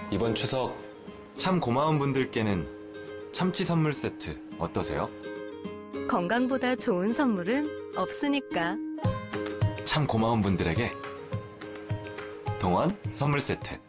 이번 추석 참 고마운 분들께는 참치 선물 세트 어떠세요? 건강보다 좋은 선물은 없으니까. 참 고마운 분들에게 동원 선물 세트.